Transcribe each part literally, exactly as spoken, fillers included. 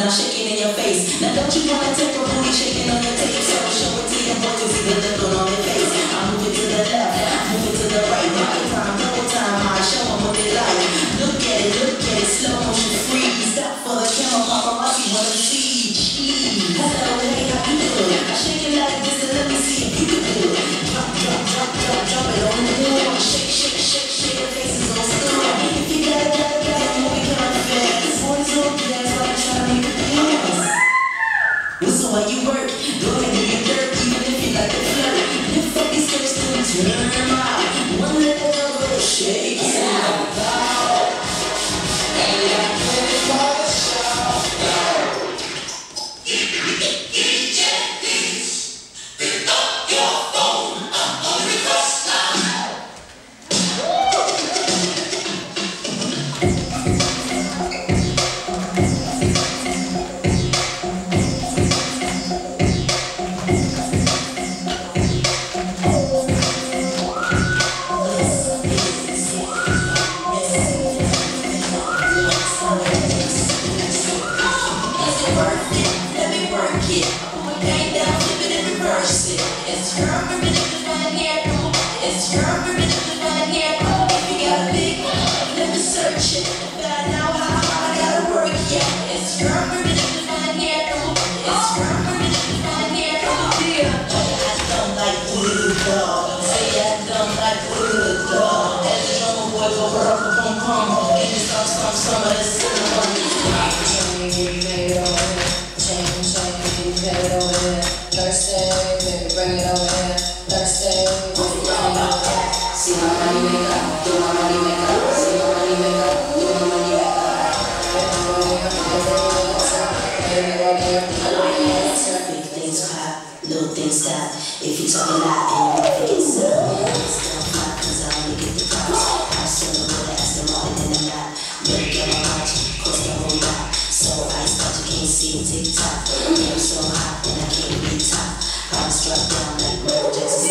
I'm shaking in your face. Now don't you wanna take a booty shaking on your tape? So show it to your boys, you see the look on their face. I'm moving to the left, moving to the right. Double time, double time, I show them what they like. Look at it, look at it, slow motion freeze. Stop for the camera, paparazzi wanna see. Hello, hey, how you doing? I shake it like this and let me see if you can do it. Drop, drop, drop, drop, drop it on the floor. Shake, shake, shake, shake, your faces on school. If you got it, got it, got it, move it kind of fast. This boy's on dance, I'm trying to make it dance. So while you work, go ahead and do your dirt, even if you like to flirt. Lift up these skirts to turn them out. One little girl, shake it out. And I'm ready for the show.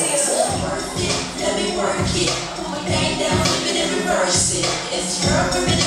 It's